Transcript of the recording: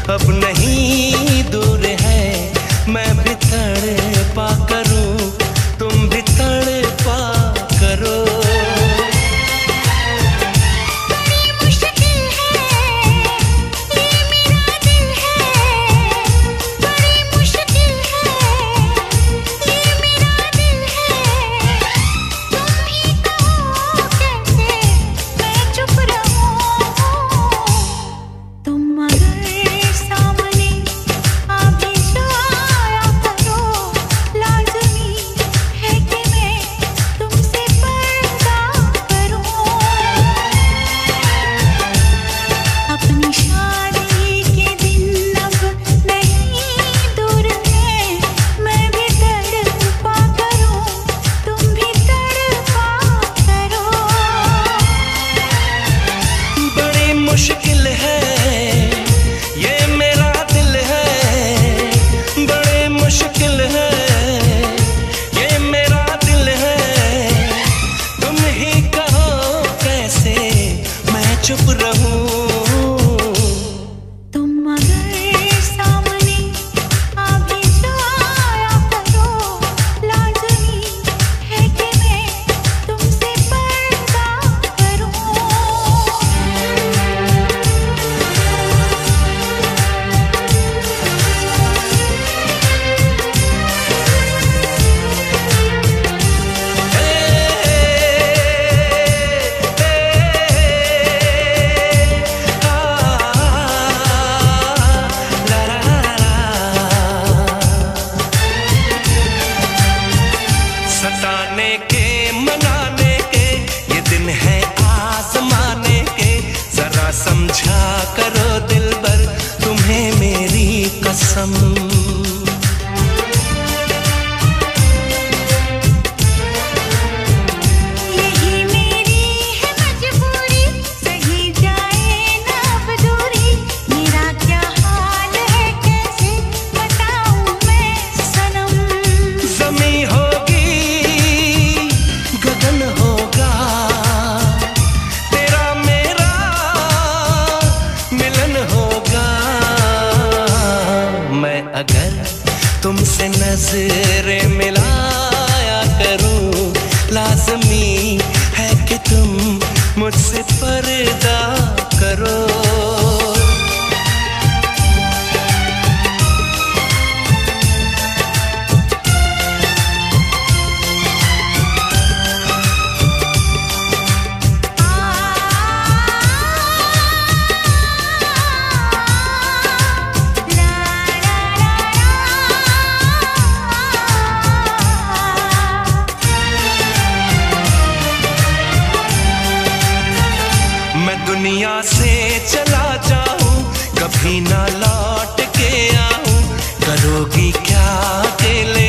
अब नहीं दूर है, मैं भी तड़पा करूं, तुम भी तड़पा करो। मुश्किल है ये मेरा दिल है, बड़े मुश्किल है ये मेरा दिल है, तुम ही कहो कैसे मैं चुप रहूं। सताने के मनाने के ये दिन है आजमाने के, जरा समझा करो दिलबर तुम्हें मेरी कसम। यही मेरी है मजबूरी, सही जाए ना अब दूरी, मेरा क्या हाल है कैसे बताऊं मैं सनम। ज़मीं होगी गगन होगा, तेरा मेरा मिलन होगा। मैं अगर तुमसे नजरें मिलाया करूं, लाज़मी है कि तुम मुझसे पर्दा करो। मैं दुनिया से चला जाऊं, कभी ना लौट के आऊं, करोगी क्या अकेले